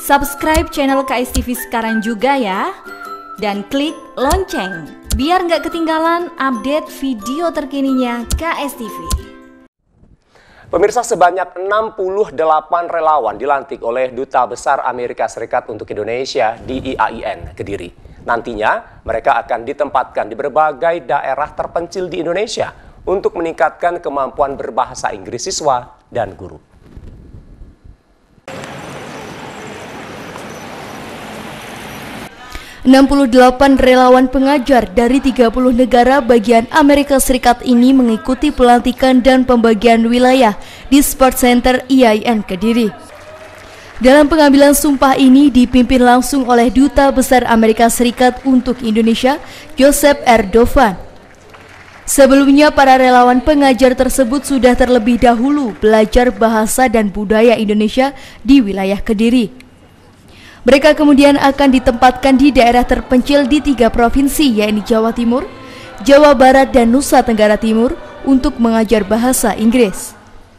Subscribe channel KSTV sekarang juga ya. Dan klik lonceng, biar nggak ketinggalan update video terkininya KSTV. Pemirsa, sebanyak 68 relawan dilantik oleh Duta Besar Amerika Serikat untuk Indonesia di IAIN Kediri. Nantinya mereka akan ditempatkan di berbagai daerah terpencil di Indonesia untuk meningkatkan kemampuan berbahasa Inggris siswa dan guru. ...68 relawan pengajar dari 30 negara bagian Amerika Serikat ini mengikuti pelantikan dan pembagian wilayah di Sport Center IAIN Kediri. Dalam pengambilan sumpah ini dipimpin langsung oleh Duta Besar Amerika Serikat untuk Indonesia, Joseph R. Dovan. Sebelumnya, para relawan pengajar tersebut sudah terlebih dahulu belajar bahasa dan budaya Indonesia di wilayah Kediri. Mereka kemudian akan ditempatkan di daerah terpencil di 3 provinsi, yaitu Jawa Timur, Jawa Barat, dan Nusa Tenggara Timur untuk mengajar bahasa Inggris.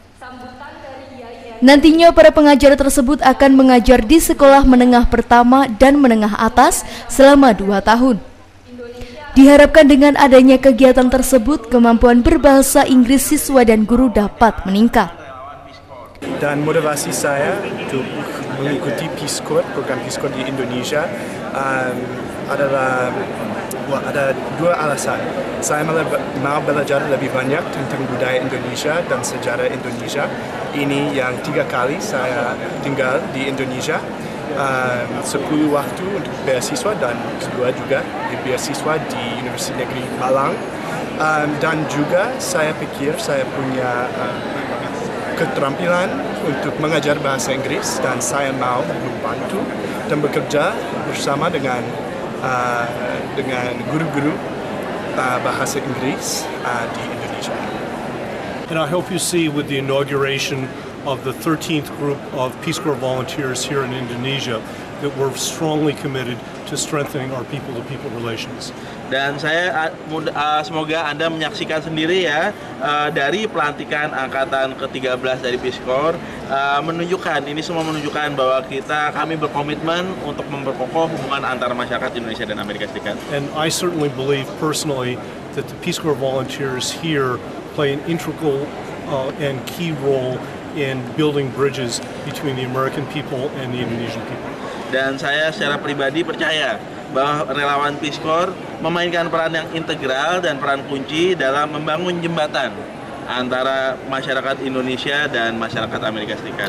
Nantinya para pengajar tersebut akan mengajar di sekolah menengah pertama dan menengah atas selama 2 tahun. Diharapkan dengan adanya kegiatan tersebut, kemampuan berbahasa Inggris siswa dan guru dapat meningkat. Dan motivasi saya untuk mengikuti Peace Corps, program Peace Corps di Indonesia adalah ada 2 alasan. Saya mau belajar lebih banyak tentang budaya Indonesia dan sejarah Indonesia. Ini yang 3 kali saya tinggal di Indonesia. 10 waktu untuk beasiswa dan kedua juga di beasiswa di Universitas Negeri Malang. Dan juga saya pikir saya punya keterampilan untuk mengajar bahasa Inggris dan saya mau membantu dan bekerja bersama dengan guru-guru bahasa Inggris di Indonesia. And I hope you see with the inauguration of the 13th group of Peace Corps volunteers here in Indonesia that we're strongly committed to strengthening our people-to-people relations. Dan saya semoga Anda menyaksikan sendiri ya, dari pelantikan angkatan ke-13 dari Peace Corps, ini semua menunjukkan bahwa kami berkomitmen untuk memperkokoh hubungan antara masyarakat Indonesia dan Amerika Serikat. And I certainly believe personally that the Peace Corps volunteers here play an integral and key role in building bridges between the American people and the Indonesian people. Dan saya secara pribadi percaya bahwa relawan Peace Corps memainkan peran yang integral dan peran kunci dalam membangun jembatan antara masyarakat Indonesia dan masyarakat Amerika Serikat.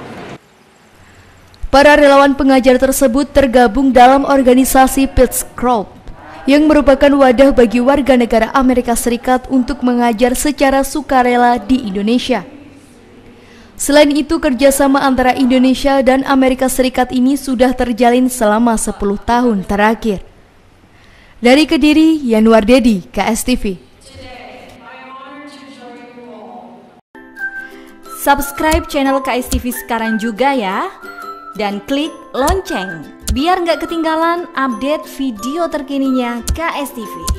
Para relawan pengajar tersebut tergabung dalam organisasi Peace Corps yang merupakan wadah bagi warga negara Amerika Serikat untuk mengajar secara sukarela di Indonesia. Selain itu, kerjasama antara Indonesia dan Amerika Serikat ini sudah terjalin selama 10 tahun terakhir. Dari Kediri, Yanuar Dedi, KSTV. Subscribe channel KSTV sekarang juga ya. Dan klik lonceng, biar nggak ketinggalan update video terkininya KSTV.